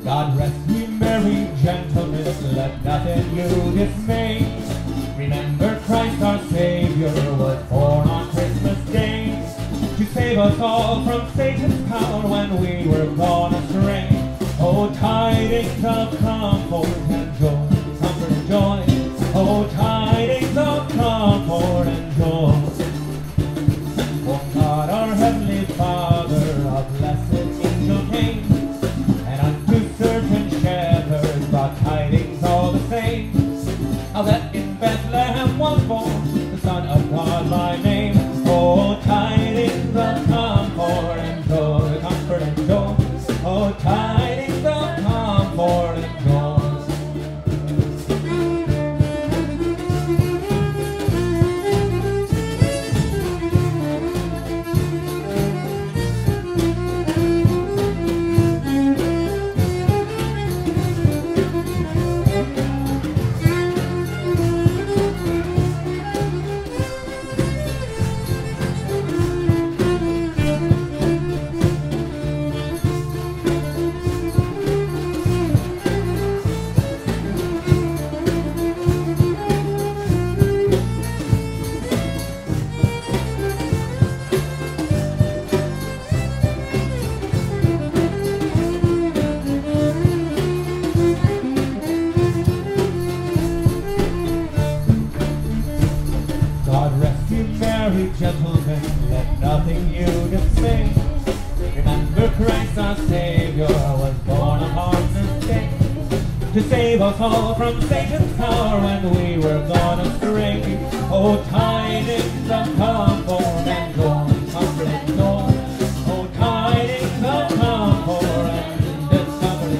God rest ye merry gentlemen, let nothing you dismay. Remember Christ our Savior was born on Christmas Day, to save us all from Satan's power when we were gone astray. Oh, tidings of comfort and joy, comfort and joy. Oh, tidings of comfort and joy. For God our Heavenly Father, a blessed angel came, and unto certain shepherds brought tidings all the same, how that in Bethlehem was born the Son of God by name. Oh, tidings of comfort and joy, comfort and joy. Oh, tidings of comfort and joy. God rest you merry gentlemen, let nothing you dismay. Remember Christ our Savior was born upon this day, to save us all from Satan's power when we were gone astray. Oh, tidings of comfort and joy, comfort and joy. Oh, tidings of comfort and discovery.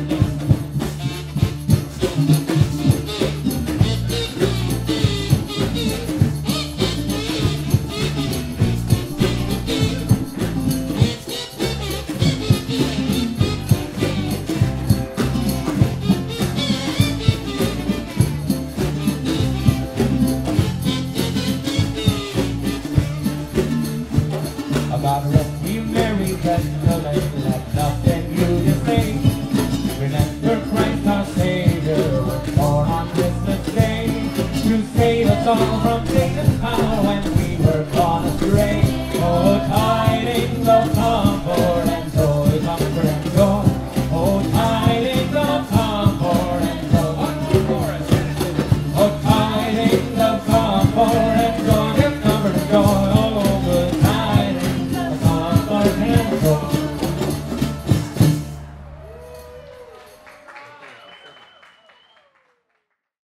God rest ye merry gentlemen, let nothing you dismay. Remember Christ our Savior was born on Christmas Day, to save us all from Satan's power when